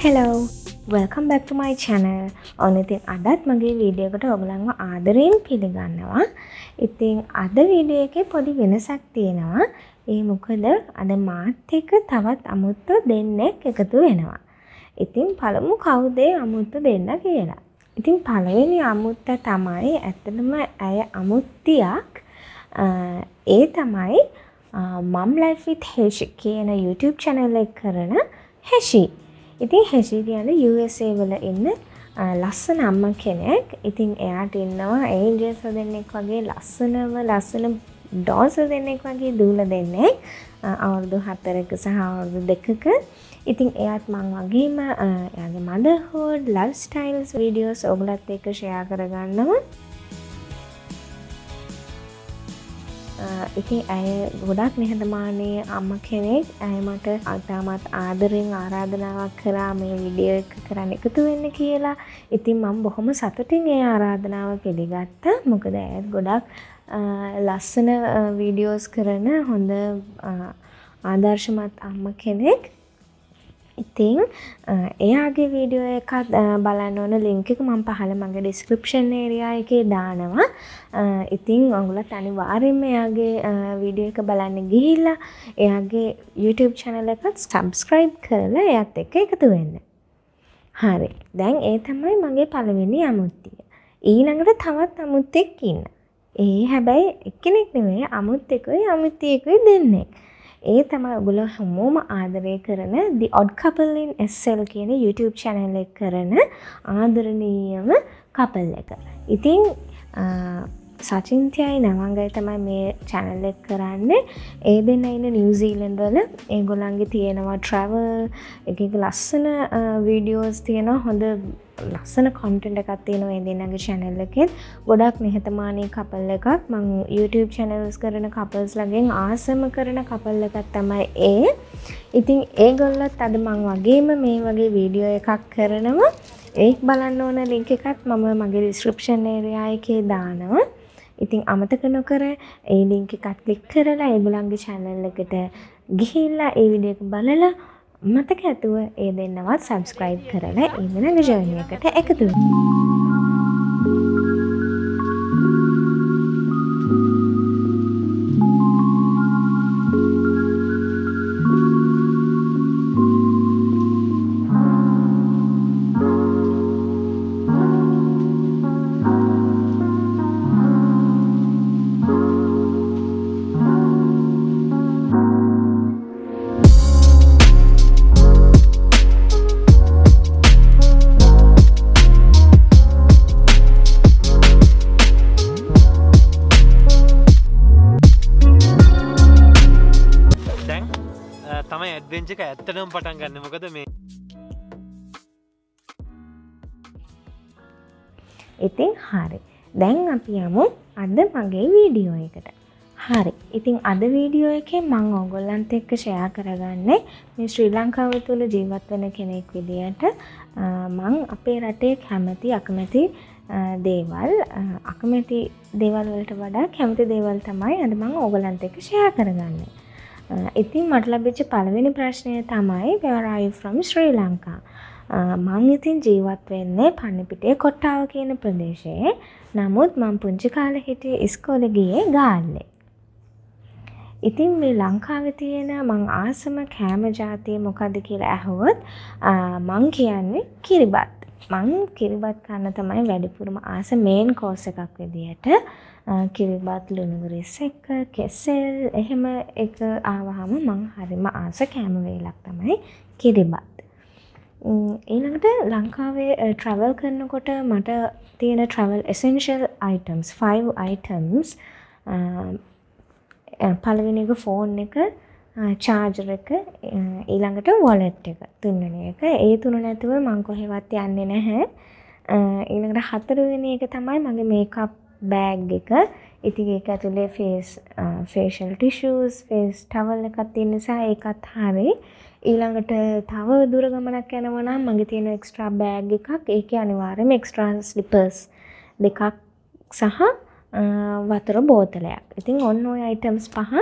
Hello, welcome back to my channel. ඔන්න ඉතින් අදත් මගේ වීඩියෝ එකට ඔයගලන්ව ආදරයෙන් පිළිගන්නවා. ඉතින් අද වීඩියෝ එකේ පොඩි වෙනසක් තියෙනවා. ඒ මොකද අද මාත් එක්ක තවත් අමුත්තු දෙන්නෙක් එකතු වෙනවා. ඉතින් බලමු කවුද අමුත්තු දෙන්න කියලා. ඉතින් පළවෙනි අමුත්ත තමයි ඇත්තටම ඇය අමුත්තියක්. ඒ තමයි Mom Life With Heshi කියන YouTube channel එක කරන Heshi. ඉතින් Heshi කියන්නේ USA වල ඉන්න ලස්සන අම්මා කෙනෙක්. ඉතින් එයාට ඉන්නවා ඒන්ජල්ස් දෙන්නෙක් වගේ ලස්සන ඩොල්ස් දෙන්නෙක් වගේ දූල දෙන්නෙක්. අවුරුදු 4ක සහ අවුරුදු 2ක. ඉතින් එයාත් මං වගේම එයාගේ motherhood, lifestyles videos ඔයගලත් එක්ක share කරගන්නවා. ඉතින් ඇය ගොඩක් නිහතමානී අම්මා කෙනෙක්. ඇය මට අතාමත් ආදරෙන් ආරාධනාවක් කරා මේ වීඩියෝ එක කරන්න එකතු වෙන්න කියලා. ඉතින් මම බොහොම සතුටින් ඒ ආරාධනාව පිළිගත්තා. මොකද ඇය ගොඩක් ලස්සන වීඩියෝස් කරන හොඳ ආදර්ශමත් අම්මා කෙනෙක්. ඉතින් එයාගේ වීඩියෝ එකක් බලන්න ඕන ලින්ක් එක මම පහළ මගේ description area එකේ දානවා. ඉතින් ඔයගොල්ලෝ අනිවාර්යෙන්ම එයාගේ වීඩියෝ එක බලන්න ගිහිල්ලා එයාගේ YouTube channel එකට subscribe කරලා එයාත් එක්ක එකතු වෙන්න. හරි. දැන් ඒ තමයි මගේ පළවෙනි අමුත්තිය. ඊළඟට තවත් අමුත්තෙක් ඉන්න. ඒ හැබැයි එක්කෙනෙක් නෙවෙයි අමුත්තෙකුයි අමුත්තියෙකුයි දෙන්නෙක්. ඒ තමයි ඔයගොල්ලෝ හැමෝම ආදරය කරන The Odd Couple in SL කියන YouTube channel එක කරන ආදරණීයම couple එක. ඉතින් සචින්තියයි නවංගයි තමයි මේ channel එක කරන්නේ. ඒ දෙන්න ඉන්න නිව්සීලන්ත වල. ඒගොල්ලන්ගේ තියෙනවා travel එක ලස්සන videos තියෙනවා. හොඳ ලස්සන content එකක් තියෙනවා ඒ දෙන්නගේ channel එකේ. ගොඩක් නිහතමානී couple එකක්. මම YouTube channels කරන couples ළඟෙන් ආසම කරන couple එකක් තමයි ඒ. ඉතින් ඒගොල්ලොත් අද මම වගේම මේ වගේ වීඩියෝ එකක් කරනවා. ඒක බලන්න ඕන link එකත් මම මගේ description area එකේ දානවා. ඉතින් අමතක නොකර ඒ link එකත් click කරලා ඒගොල්ලන්ගේ channel එකට ගිහිල්ලා ඒ වීඩියෝ එක බලලා මතක ඇතුව ඒ දෙන්නවත් subscribe කරලා ඊළඟ journey එකට එකතු වෙන්න. තමයි ඇඩ්වෙන්චර් එක ඇත්තටම පටන් ගන්න. මොකද මේ ඉතින් හරි. දැන් අපි යමු අද මගේ වීඩියෝ එකට. හරි. ඉතින් අද වීඩියෝ එකේ මම ඔයගොල්ලන්ට එක්ක ෂෙයා කරගන්නේ මේ ශ්‍රී ලංකාව තුළ ජීවත් වෙන කෙනෙක් විදියට මම අපේ රටේ කැමති අකමැති දේවල් වලට වඩා කැමති දේවල් තමයි අද මම ඔයගොල්ලන්ට එක්ක ෂෙයා කරගන්නේ. ඉතින් මට ලැබිච්ච පළවෙනි ප්‍රශ්නය තමයි where are you from Sri Lanka? මම ඉතින් ජීවත් වෙන්නේ පන්නිපිටිය කොට්ටාව කියන ප්‍රදේශයේ. නමුත් මම පුංචි කාලේ හිටියේ ඉස්කෝලේ ගියේ ගාල්ලේ. ඉතින් මේ ලංකාවේ තියෙන මං ආසම කෑම ජාතිය මොකද්ද කියලා අහුවොත් මං කියන්නේ කිරිබත්. මං කිරිබත් කන්න තමයි වැඩිපුරම ආස මේන් කෝස් එකක් විදියට. කිරිබත් ලුණුරිස් එක්ක කෙසෙල් එහෙම එක ආවහම මං හරිම ආස කෑම වේලක් තමයි කිරිබත්. ඊළඟට ලංකාවේ travel කරනකොට මට තියෙන travel essential items 5 items පළවෙනි එක ෆෝන් එක charger එක ඊළඟට wallet එක තුන්වෙනි එක ඒ තුන නැතුව මං කොහෙවත් යන්නේ නැහැ. ඊළඟට හතරවෙනි එක තමයි මගේ makeup bag එක. ඉතින් ඒක ඇතුලේ facial tissues, face towel එකක් තියෙන නිසා ඒකත් හරි. ඊළඟට තව දුර ගමනක් යනවා නම් මගේ තියෙන extra bag එකක්. ඒකේ අනිවාර්යයෙන්ම extra slippers දෙකක් සහ වතුර බෝතලයක්. ඉතින් ඔන්න ඔය items පහ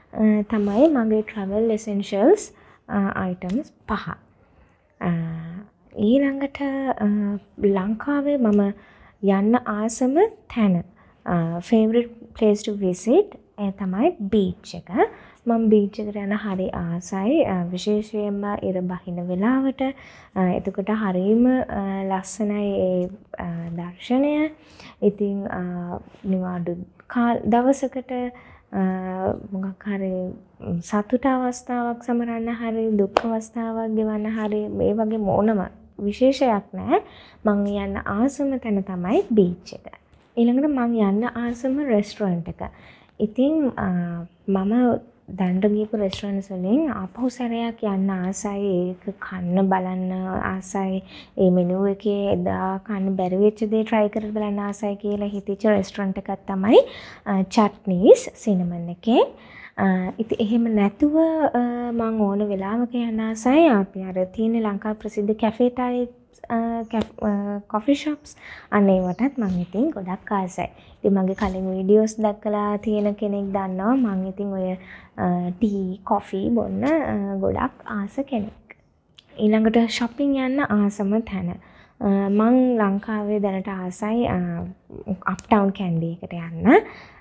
තමයි මගේ travel essentials items පහ. ඊළඟට ලංකාවේ මම යන්න ආසම තැන favorite place to visit ඒ තමයි beach එක. මම beach එකට යන හරි ආසයි. විශේෂයෙන්ම ඉර බහින වෙලාවට. එතකොට හරිම ලස්සනයි ඒ දර්ශනය. ඉතින් නිවාඩු දවසකට මොකක් හරි සතුට අවස්ථාවක් සමරන්න හරි දුක් අවස්ථාවක් ගෙවන්න හරි මේ වගේ මොනම විශේෂයක් නැහැ. මං යන්න ආසම තැන තමයි බීච් එක. ඊළඟට මං යන්න ආසම රෙස්ටොරන්ට් එක. ඉතින් මම දැනට ගියපු රෙස්ටොරන්ට්ස් වලින් ආපහු සැරයක් යන්න ආසයි. ඒක කන්න බලන්න ආසයි. ඒ මෙනු එකේ එදා කන්න බැරි වෙච්ච දේ try කරලා බලන්න ආසයි කියලා හිතෙච්ච රෙස්ටොරන්ට් එකක් තමයි චට්නීස් සිනමන් එකේ. ඉතින් එහෙම නැතුව මම ඕන වෙලාවක යන්න ආසයි. අපි අර තියෙන ලංකා ප්‍රසිද්ධ කැෆේ ටයිප් coffee shops අනේ වටත් මම ඉතින් ගොඩක් ආසයි. ඉතින් මගේ කලින් වීඩියෝස් දැක්කලා තියෙන කෙනෙක් දන්නවා මම ඉතින් ඔය ටී කොෆි බොන්න ගොඩක් ආස කෙනෙක්. ඊළඟට shopping යන්න ආසම තැන. මං ලංකාවේ දැනට ආසයි uptown candy එකට යන්න.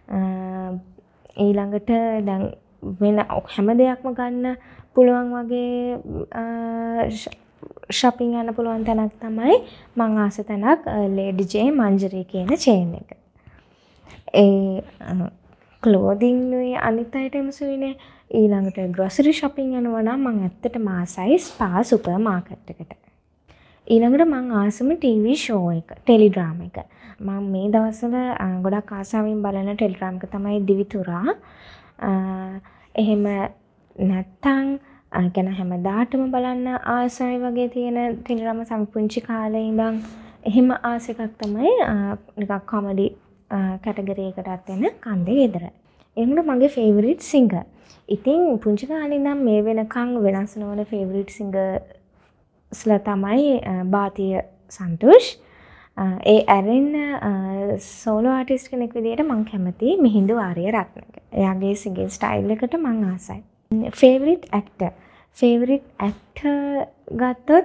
ඊළඟට දැන් වෙන හැම දෙයක්ම ගන්න පුළුවන් වගේ shopping යන්න පුළුවන් තැනක් තමයි මං ආස තැනක් Lady J Manjari කියන chain එක. ඒ clothing නුයි අනිත් items උයිනේ. ඊළඟට grocery shopping යනවා නම් මං ඇත්තටම ආසයි Spa supermarket එකට. ඊළඟට මං ආසම TV show එක, teledrama එක. මම මේ දවස්වල ගොඩක් ආසාවෙන් බලන ටෙලිග්‍රෑම් එක තමයි දිවිතුරා. එහෙම නැත්තම් ගැන හැමදාටම බලන්න ආසයි වගේ තියෙන ටෙලිග්‍රෑම් සම්පූර්ණ කාලේ ඉඳන් එහෙම ආස එකක් තමයි නිකන් කොමඩි කැටගරි එකටත් එන කන්දේ ගෙදර. ඒකට මගේ ෆේවරිට් සිංගර්. ඉතින් පුංචි කාලේ ඉඳන් මේ වෙනකන් වෙනස් නොවන ෆේවරිට් සිංගර්ස්ලා තමයි බාතිය සන්තෝෂ්. ඒ ඇරෙන්න සෝලෝ ආටිස්ට් කෙනෙක් විදිහට මම කැමති මිහිඳු ආරියරත්නක. එයාගේ සිංගින් ස්ටයිල් එකට මම ආසයි. ෆේවරිට් ඇක්ටර් ගත්තොත්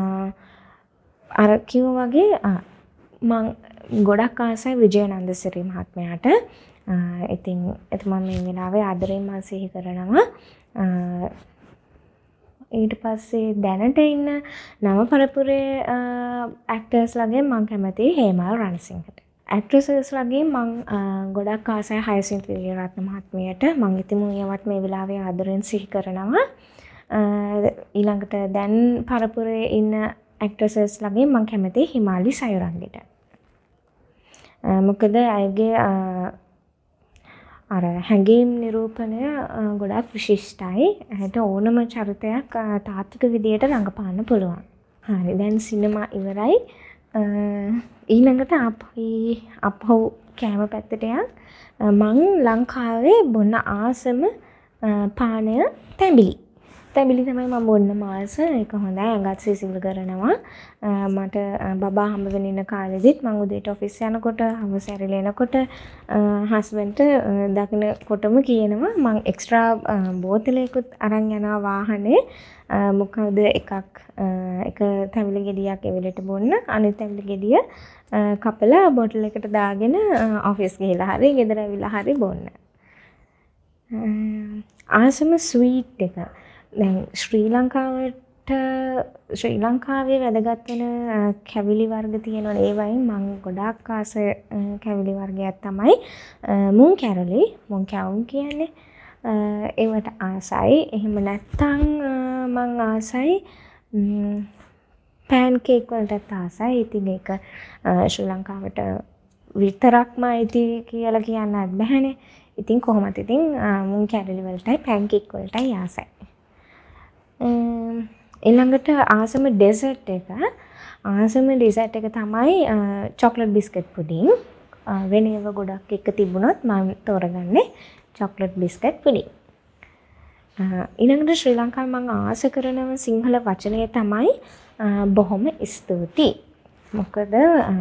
අර කිව්වා වගේ මම ගොඩක් ආසයි විජයනන්ද සිරි මහත්මයාට. ඉතින් එතුමා මේ වෙලාවේ ආදරයෙන් මම සිහි කරනවා. ඊට පස්සේ දැනට ඉන්න නව පරපුරේ ඇක්ටර්ස් ලගේ මම කැමති හේමල් රණසිංහට. ඇක්ට්‍රසස් ලගේ මම ගොඩක් ආසයි හයසින්ත් විජේරත්න මහත්මියට. මම ඉතින් ඒවත් මේ වෙලාවේ ආදරෙන් සිහි කරනවා. ඊළඟට දැන් පරපුරේ ඉන්න ඇක්ට්‍රසස් ලගේ මම කැමති හිමාලි සයුරංගිට. මොකද ඇයගේ අර හැඟීම් නිරූපණය ගොඩක් විශිෂ්ටයි. ඇයට ඕනම චරිතයක් තාත්වික විදියට රඟපාන්න පුළුවන්. හරි දැන් සිනමා ඉවරයි. ඊළඟට අපහු කෑම පැත්තට මං ලංකාවේ බොන්න ආසම පානය තැඹිලි. තැඹිලි තමයි මම බොන්න ආස. ඒක හොඳයි. ඇඟත් සිසිල් කරනවා. මට බබා හම්බ වෙන ඉන්න කාලෙදිත් මම උදේට ඔෆිස් යනකොට හවස ඇරිලා එනකොට හස්බන්ඩ්ට දකින්නකොටම කියනවා මම එක්ස්ට්‍රා බෝතලයකුත් අරන් යනවා වාහනේ. මොකද එක තැඹිලි ගෙඩියක් එවෙලට බොන්න අනිත් තැඹිලි ගෙඩිය කපලා බෝටල් එකට දාගෙන ඔෆිස් ගිහලා හරි ගෙදර ඇවිල්ලා හරි බොන්න. ආසම ස්වීට් එක. දැන් ශ්‍රී ලංකාවේ වැදගත් වෙන කැවිලි වර්ග තියෙනවා. ඒ වයින් මම ගොඩාක් ආස කැවිලි වර්ගයක් තමයි මුං කැරලි. මුං කැවුම් කියන්නේ ඒවට ආසයි. එහෙම නැත්තම් මම ආසයි පෑන් කේක් වලටත් ආසයි. ඉතින් ඒක ශ්‍රී ලංකාවට විතරක්ම අයිති කියලා කියන්නත් බැහැනේ. ඉතින් කොහොමද ඉතින් මුං කැරලි වලටයි පෑන් කේක් වලටයි ආසයි. ඊළඟට ආසම ඩෙසර්ට් එක. ආසම ඩෙසර්ට් එක තමයි චොක්ලට් බිස්කට් පුඩින්. වෙන ඒවා ගොඩක් එක තිබුණොත් මම තෝරගන්නේ චොක්ලට් බිස්කට් පුඩින්. ඊළඟට ශ්‍රී ලංකාවේ මම ආස කරන සිංහල වචනය තමයි බොහොම ස්තුතියි. මොකද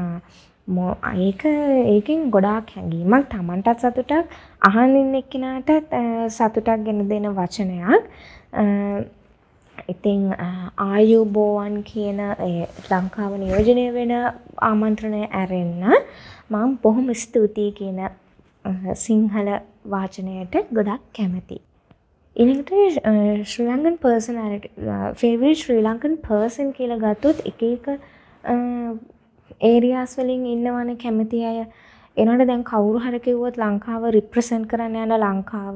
ඒකෙන් ගොඩාක් හැඟීමක් තමන්ටත් සතුටක් අහන් ඉන්න එක්කිනාටත් සතුටක් ගෙන දෙන වචනයක්. ඉතින් ආයුබෝවන් කියන ලංකාව නියෝජනය වෙන ආමන්ත්‍රණය ඇරෙන්න මම බොහොම ස්තුතියි කියන සිංහල වාචනයට ගොඩක් කැමතියි. ඊළඟට Sri Lankan personality favorite Sri Lankan person කියලා ගත්තොත් එක එක areas වලින් ඉන්නවනේ කැමති අය. එනකොට දැන් කවුරු හරි කිව්වොත් ලංකාව represent කරන්න යන ලංකාව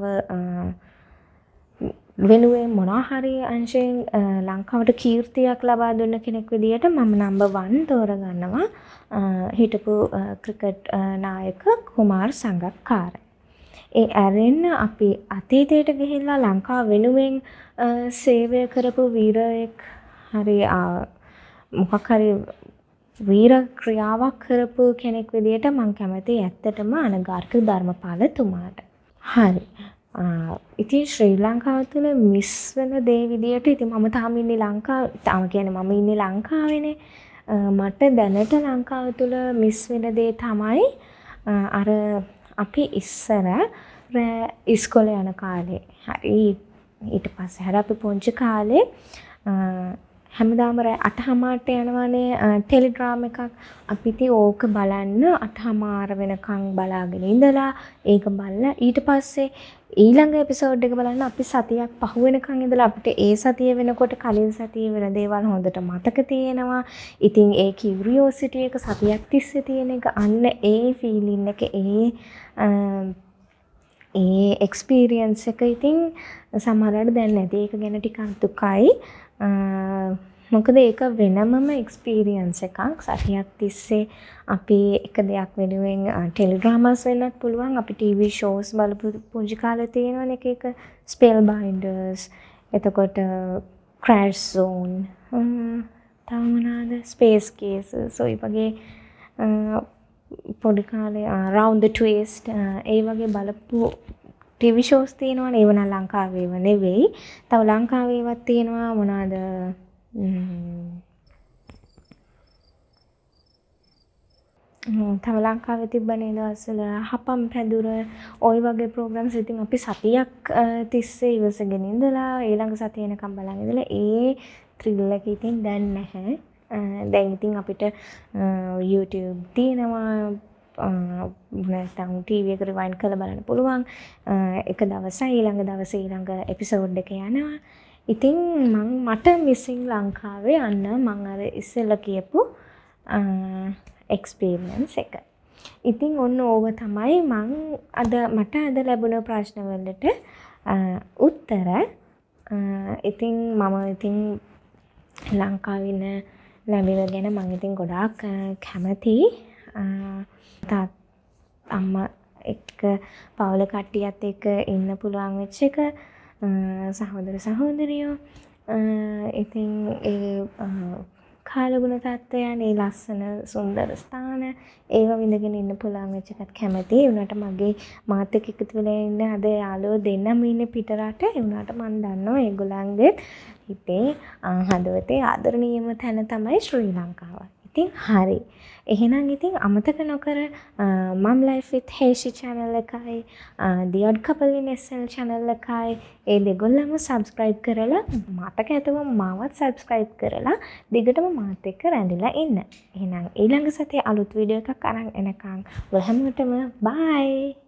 වෙනුවෙන් මොනවා හරි අංශයෙන් ලංකාවට කීර්තියක් ලබා දුන්න කෙනෙක් විදියට මම number 1 තෝරගන්නවා හිටපු ක්‍රිකට් නායක කුමාර් සංගක්කාර. ඒ ඇරෙන්න අපි අතීතයට ගිහිල්ලා ලංකාව වෙනුවෙන් සේවය කරපු වීරයෙක් හරි මොකක් හරි වීර ක්‍රියාවක් කරපු කෙනෙක් විදියට මම කැමතියි ඇත්තටම අනගාരിക ධර්මපාලතුමාට. හරි. ඉතින් ශ්‍රී ලංකාව තුළ මිස් වෙන දේ විදියට ඉතින් මම තාම ඉන්නේ ලංකාව තාම කියන්නේ මම ඉන්නේ ලංකාවේනේ. මට දැනට ලංකාව තුළ මිස් වෙන දේ තමයි අර අපි ඉස්සර ඉස්කෝලේ යන කාලේ හරි ඊට පස්සේ හරි අපි පුංචි කාලේ හැමදාම 8:00ට යනවානේ ටෙලිග්‍රෑම් එකක්. අපි ඉතින් ඕක බලන්න 8:00 වෙනකන් බලාගෙන ඉඳලා ඒක බලලා ඊට පස්සේ ඊළඟ එපිසෝඩ් එක බලන්න අපි සතියක් පහු වෙනකන් ඉඳලා අපිට ඒ සතිය වෙනකොට කලින් සතියේ වෙන දේවල් හොඳට මතක තියෙනවා. ඉතින් ඒ කියුරියෝසිටි එක සතියක් තිස්සේ තියෙන එක අන්න ඒ ෆීලින් එක ඒ එක්ස්පීරියන්ස් එක ඉතින් සමහරවිට දැන් නැති. ඒක ගැන ටිකක් දුකයි. මොකද ඒක වෙනමම එක්ස්පීරියන්ස් එකක්. සතියක් තිස්සේ අපි එක දෙයක් වෙනුවෙන් ටෙලිග්‍රාමස් වෙන්නත් පුළුවන්. අපි ටීවී ෂෝස් බලපු පුංචි කාලේ තියෙනවනේ එක එක ස්පෙල් බයින්ඩර්ස්. එතකොට ක්‍රෑෂ් සෝන්. තව මොනවාද? Space cases. ඔය වගේ පොඩි කාලේ රවුන්ඩ් ද ට්විස්ට් ඒ වගේ බලපු ටීවී ෂෝස් තියෙනවනේ. ඒව නම් ලංකාවේව නෙවෙයි. තව ලංකාවේවත් තියෙනවා මොනවාද? තව ලංකාවේ තිබ්බනේ දවස්වල හපම් පැදුර ওই වගේ ප්‍රෝග්‍රෑම්ස් ඉතින් අපි සතියක් තිස්සේ ඉවසගෙන ඉඳලා ඊළඟ සතිය එනකම් බලන් ඉඳලා ඒ ත්‍රිල් එක ඉතින් දැන් නැහැ. දැන් ඉතින් අපිට YouTube තියෙනවා. නැත්නම් ටීවී එක රිවයින්ඩ් කරලා බලන්න පුළුවන්. එක දවසයි ඊළඟ දවසේ ඊළඟ එපිසෝඩ් එක යනවා. ඉතින් මට මිසින් ලංකාවේ අන්න මම අර ඉස්සෙල්ලා කියපු එක්ස්පීරියන්ස් එක. ඉතින් ඔන්න ඕව තමයි මට අද ලැබුණ ප්‍රශ්න වලට උත්තර. ඉතින් මම ඉතින් ලංකාවේ ඉන්න ලැබෙව ගැන මම ඉතින් ගොඩාක් කැමතියි. අම්මා එක්ක පවුල කට්ටියත් එක්ක ඉන්න පුළුවන් වෙච්ච එක. සහෝදර සහෝදරියෝ ඉතින් ඒ කාලගුණ තත්ත්වයන් ඒ ලස්සන සුන්දර ස්ථාන ඒව විඳගෙන ඉන්න පුළුවන් වෙච්ච එකත් කැමතියි. ඒ වුණාට මගේ මාත් එක්ක එකතු වෙලා ඉන්න අද යාළුවෝ දෙන්නම ඉන්නේ පිටරට. ඒ වුණාට මම දන්නවා ඒගොල්ලන්ගේ හිතේ හදවතේ ආදරණීයම තැන තමයි ශ්‍රී ලංකාව. ඉතින් හරි. එහෙනම් ඉතින් අමතක නොකර Mom Life with Heshi channel එකයි The Odd Couple in SL channel එකයි ඒ දෙගොල්ලම subscribe කරලා මතක ඇතුව මාවත් subscribe කරලා දිගටම මාත් එක්ක රැඳිලා ඉන්න. එහෙනම් ඊළඟ සතියේ අලුත් වීඩියෝ එකක් අරන් එනකම් ඔයාලා හැමෝටම bye.